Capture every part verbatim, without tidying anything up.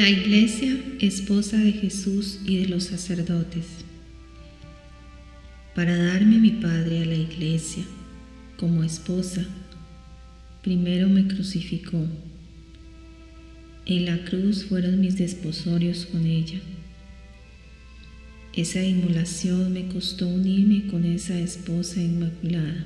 La Iglesia, esposa de Jesús y de los sacerdotes. Para darme mi Padre a la Iglesia como esposa, primero me crucificó. En la cruz fueron mis desposorios con ella. Esa inmolación me costó unirme con esa esposa inmaculada.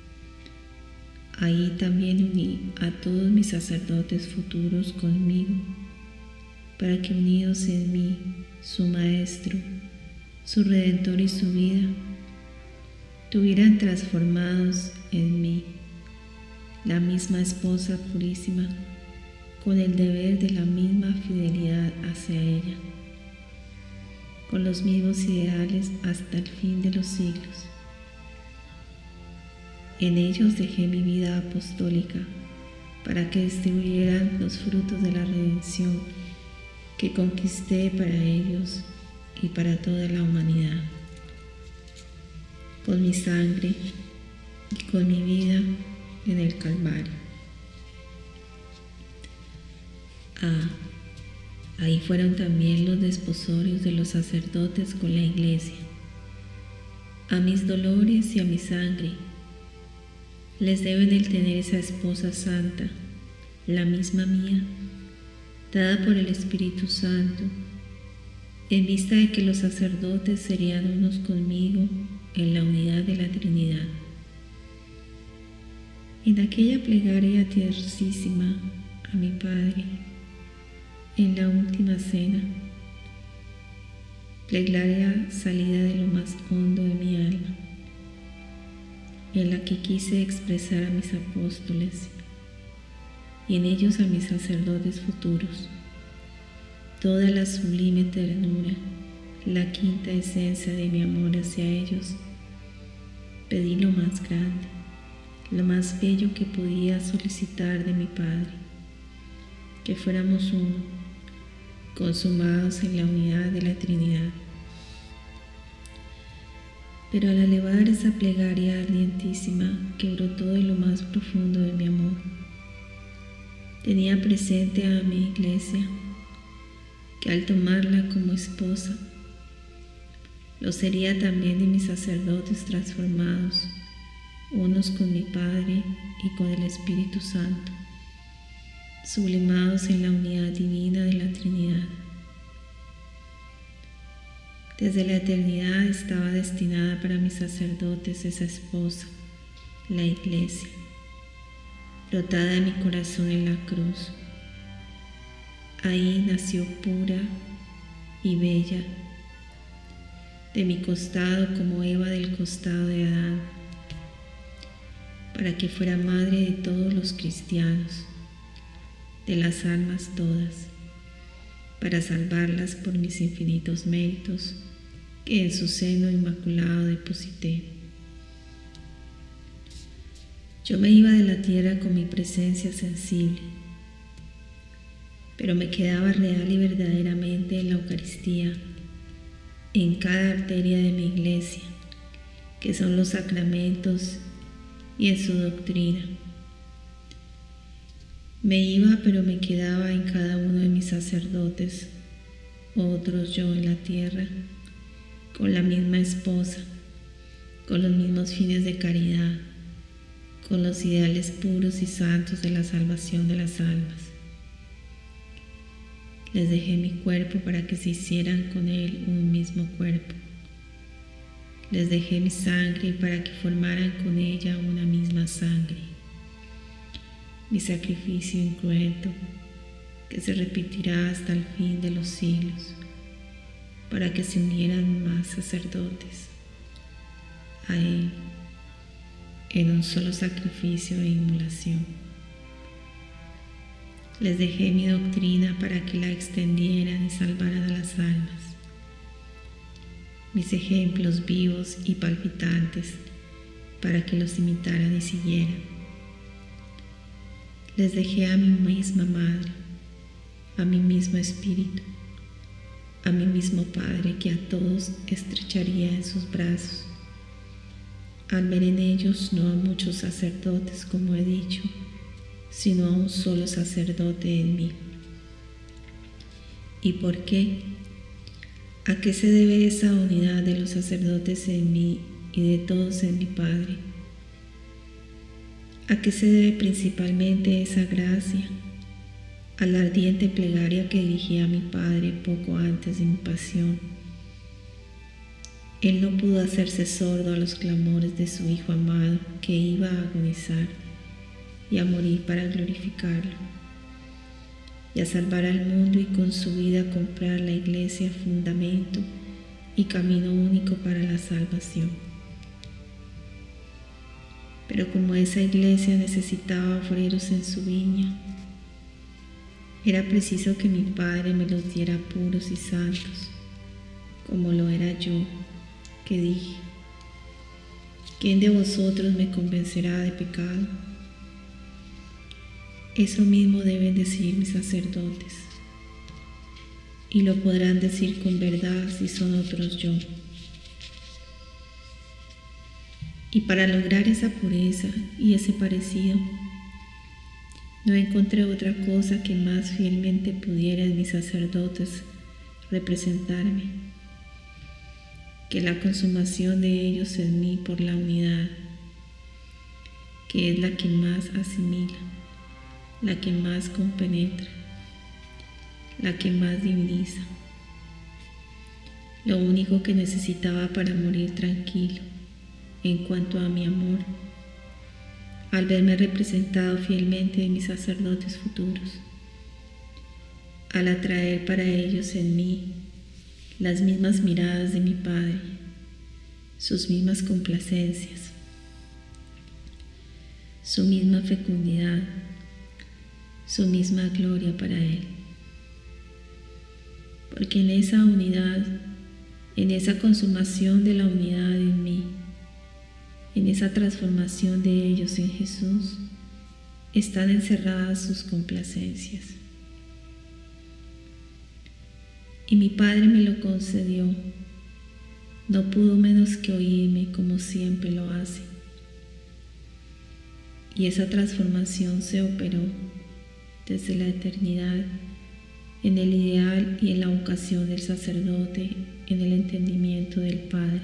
Ahí también uní a todos mis sacerdotes futuros conmigo, para que unidos en mí, su Maestro, su Redentor y su vida, tuvieran transformados en mí la misma esposa purísima, con el deber de la misma fidelidad hacia ella, con los mismos ideales hasta el fin de los siglos. En ellos dejé mi vida apostólica para que distribuyeran los frutos de la redención que conquisté para ellos y para toda la humanidad. Con mi sangre y con mi vida en el Calvario. Ah, ahí fueron también los desposorios de los sacerdotes con la Iglesia. A mis dolores y a mi sangre les deben el tener esa esposa santa, la misma mía, dada por el Espíritu Santo, en vista de que los sacerdotes serían unos conmigo en la unidad de la Trinidad. En aquella plegaria tiernísima a mi Padre, en la última cena, plegaria salida de lo más hondo de mi alma, en la que quise expresar a mis apóstoles y en ellos a mis sacerdotes futuros toda la sublime ternura, la quinta esencia de mi amor hacia ellos, pedí lo más grande, lo más bello que podía solicitar de mi Padre, que fuéramos uno, consumados en la unidad de la Trinidad. Pero al elevar esa plegaria ardientísima que brotó de lo más profundo de mi amor, tenía presente a mi Iglesia, que al tomarla como esposa, lo sería también de mis sacerdotes transformados, unos con mi Padre y con el Espíritu Santo, sublimados en la unidad divina de la Trinidad. Desde la eternidad estaba destinada para mis sacerdotes esa esposa, la Iglesia, brotada de mi corazón en la cruz. Ahí nació pura y bella, de mi costado como Eva del costado de Adán, para que fuera madre de todos los cristianos, de las almas todas, para salvarlas por mis infinitos méritos que en su seno inmaculado deposité. Yo me iba de la tierra con mi presencia sensible, pero me quedaba real y verdaderamente en la Eucaristía, en cada arteria de mi Iglesia, que son los sacramentos, y en su doctrina. Me iba, pero me quedaba en cada uno de mis sacerdotes, otros yo en la tierra, con la misma esposa, con los mismos fines de caridad, con los ideales puros y santos de la salvación de las almas. Les dejé mi cuerpo para que se hicieran con él un mismo cuerpo. Les dejé mi sangre para que formaran con ella una misma sangre. Mi sacrificio incruento, que se repetirá hasta el fin de los siglos, para que se unieran más sacerdotes a él en un solo sacrificio e inmolación. Les dejé mi doctrina para que la extendieran y salvaran a las almas. Mis ejemplos vivos y palpitantes para que los imitaran y siguieran. Les dejé a mi misma madre, a mi mismo espíritu, a mi mismo Padre que a todos estrecharía en sus brazos, al ver en ellos no a muchos sacerdotes como he dicho, sino a un solo sacerdote en mí. ¿Y por qué? ¿A qué se debe esa unidad de los sacerdotes en mí y de todos en mi Padre? ¿A qué se debe principalmente esa gracia? A la ardiente plegaria que dirigí a mi Padre poco antes de mi pasión. Él no pudo hacerse sordo a los clamores de su Hijo amado que iba a agonizar y a morir para glorificarlo y a salvar al mundo y con su vida comprar la Iglesia fundamento y camino único para la salvación. Pero como esa Iglesia necesitaba obreros en su viña, era preciso que mi Padre me los diera puros y santos, como lo era yo, que dije: ¿quién de vosotros me convencerá de pecado? Eso mismo deben decir mis sacerdotes, y lo podrán decir con verdad si son otros yo. Y para lograr esa pureza y ese parecido, no encontré otra cosa que más fielmente pudiera en mis sacerdotes representarme que la consumación de ellos en mí por la unidad, que es la que más asimila, la que más compenetra, la que más diviniza. Lo único que necesitaba para morir tranquilo en cuanto a mi amor, al verme representado fielmente en mis sacerdotes futuros, al atraer para ellos en mí las mismas miradas de mi Padre, sus mismas complacencias, su misma fecundidad, su misma gloria para Él. Porque en esa unidad, en esa consumación de la unidad en mí, en esa transformación de ellos en Jesús, están encerradas sus complacencias. Y mi Padre me lo concedió. No pudo menos que oírme como siempre lo hace. Y esa transformación se operó desde la eternidad en el ideal y en la vocación del sacerdote, en el entendimiento del Padre.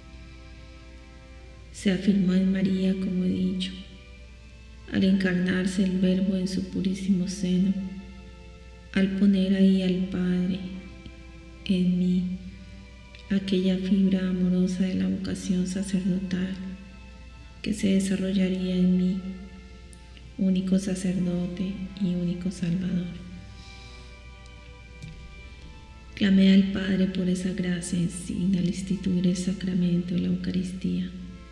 Se afirmó en María, como he dicho, al encarnarse el Verbo en su purísimo seno, al poner ahí al Padre en mí, aquella fibra amorosa de la vocación sacerdotal que se desarrollaría en mí, único sacerdote y único Salvador. Clamé al Padre por esa gracia insignia al instituir el sacramento de la Eucaristía.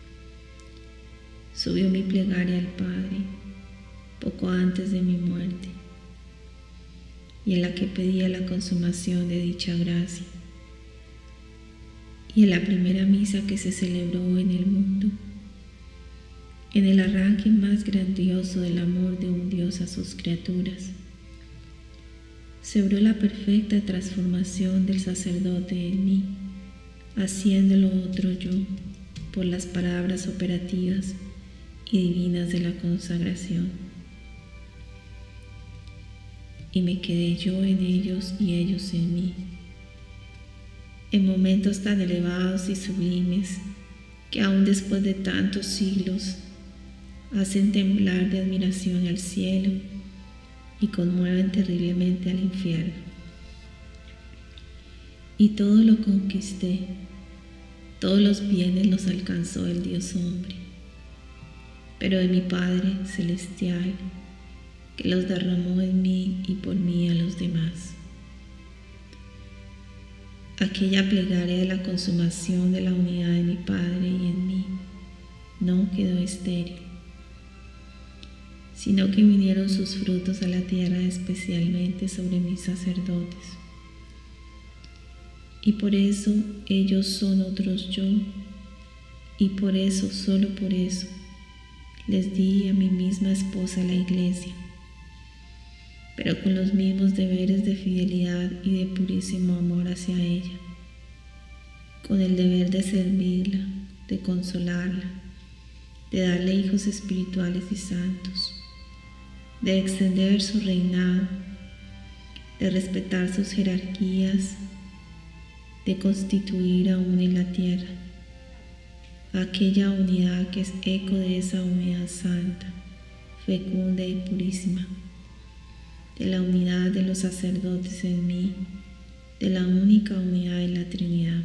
Subió mi plegaria al Padre poco antes de mi muerte, y en la que pedía la consumación de dicha gracia, y en la primera misa que se celebró en el mundo, en el arranque más grandioso del amor de un Dios a sus criaturas, se obró la perfecta transformación del sacerdote en mí, haciéndolo otro yo por las palabras operativas y divinas de la consagración. Y me quedé yo en ellos y ellos en mí, en momentos tan elevados y sublimes que aún después de tantos siglos hacen temblar de admiración al cielo y conmueven terriblemente al infierno. Y todo lo conquisté, todos los bienes los alcanzó el Dios hombre, pero de mi Padre celestial, que los derramó en mí y por mí a los demás. Aquella plegaria de la consumación de la unidad de mi Padre y en mí no quedó estéril, sino que vinieron sus frutos a la tierra especialmente sobre mis sacerdotes. Y por eso ellos son otros yo, y por eso, solo por eso, les di a mi misma esposa la Iglesia, pero con los mismos deberes de fidelidad y de purísimo amor hacia ella, con el deber de servirla, de consolarla, de darle hijos espirituales y santos, de extender su reinado, de respetar sus jerarquías, de constituir aún en la tierra aquella unidad que es eco de esa unidad santa, fecunda y purísima, de la unidad de los sacerdotes en mí, de la única unidad de la Trinidad.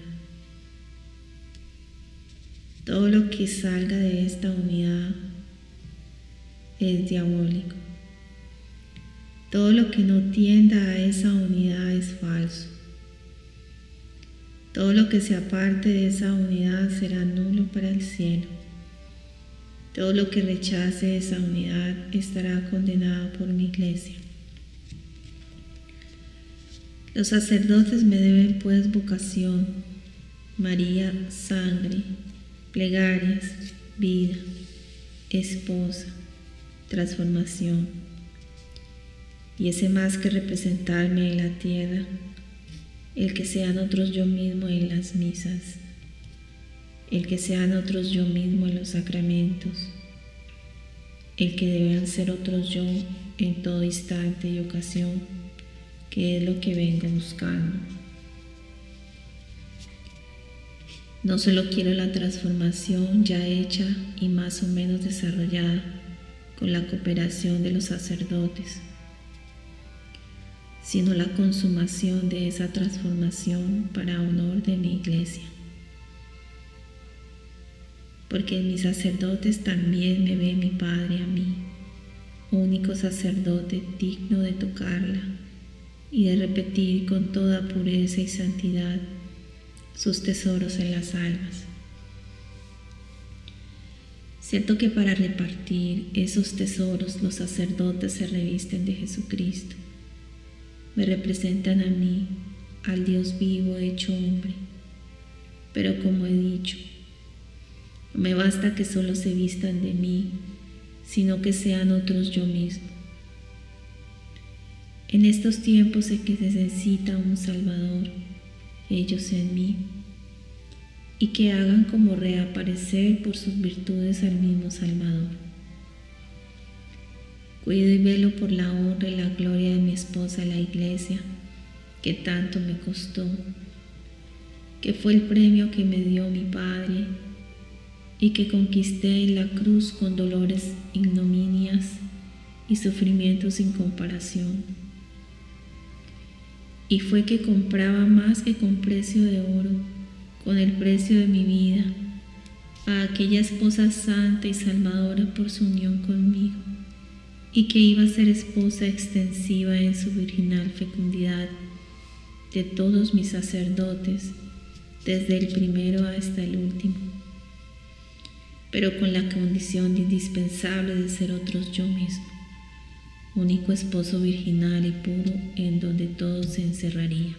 Todo lo que salga de esta unidad es diabólico. Todo lo que no tienda a esa unidad es falso. Todo lo que se aparte de esa unidad será nulo para el cielo. Todo lo que rechace esa unidad estará condenado por mi iglesia. Los sacerdotes me deben pues vocación, María, sangre, plegarias, vida, esposa, transformación. Y ese más que representarme en la tierra, el que sean otros yo mismo en las misas, el que sean otros yo mismo en los sacramentos, el que deban ser otros yo en todo instante y ocasión, que es lo que vengo buscando. No solo quiero la transformación ya hecha y más o menos desarrollada con la cooperación de los sacerdotes, sino la consumación de esa transformación para honor de mi iglesia. Porque en mis sacerdotes también me ve mi Padre a mí, único sacerdote digno de tocarla y de repetir con toda pureza y santidad sus tesoros en las almas. Cierto que para repartir esos tesoros los sacerdotes se revisten de Jesucristo, me representan a mí, al Dios vivo hecho hombre, pero como he dicho, no me basta que solo se vistan de mí, sino que sean otros yo mismo. En estos tiempos en que se necesita un Salvador, ellos en mí, y que hagan como reaparecer por sus virtudes al mismo Salvador. Cuido y velo por la honra y la gloria de mi esposa la Iglesia, que tanto me costó, que fue el premio que me dio mi Padre y que conquisté en la cruz con dolores, ignominias y sufrimientos sin comparación. Y fue que compraba más que con precio de oro, con el precio de mi vida, a aquella esposa santa y salvadora por su unión conmigo, y que iba a ser esposa extensiva en su virginal fecundidad de todos mis sacerdotes, desde el primero hasta el último, pero con la condición indispensable de ser otros yo mismo, único esposo virginal y puro en donde todo se encerraría.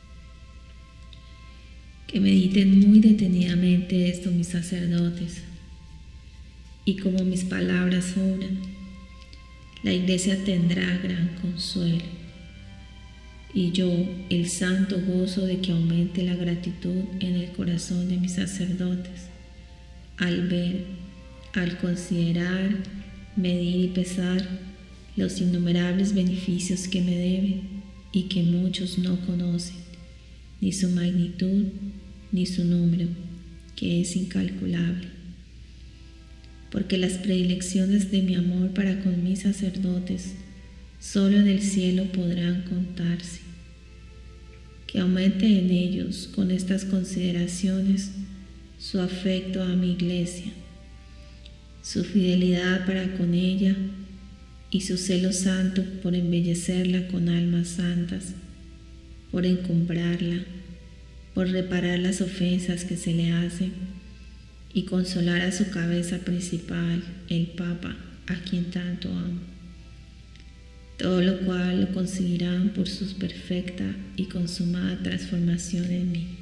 Que mediten muy detenidamente esto mis sacerdotes, y como mis palabras obran, la Iglesia tendrá gran consuelo, y yo el santo gozo de que aumente la gratitud en el corazón de mis sacerdotes, al ver, al considerar, medir y pesar los innumerables beneficios que me deben y que muchos no conocen, ni su magnitud, ni su número, que es incalculable. Porque las predilecciones de mi amor para con mis sacerdotes solo en el cielo podrán contarse. Que aumente en ellos con estas consideraciones su afecto a mi Iglesia, su fidelidad para con ella y su celo santo por embellecerla con almas santas, por encumbrarla, por reparar las ofensas que se le hacen y consolar a su cabeza principal, el Papa, a quien tanto amo. Todo lo cual lo conseguirán por su perfecta y consumada transformación en mí.